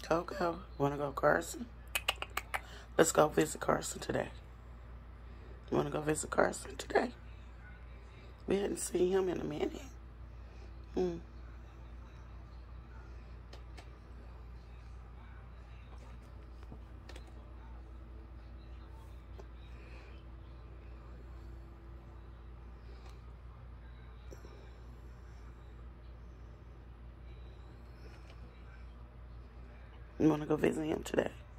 Coco, wanna go Carson? Let's go visit Carson today. You wanna go visit Carson today? We hadn't seen him in a minute. Hmm. You wanna go visit him today?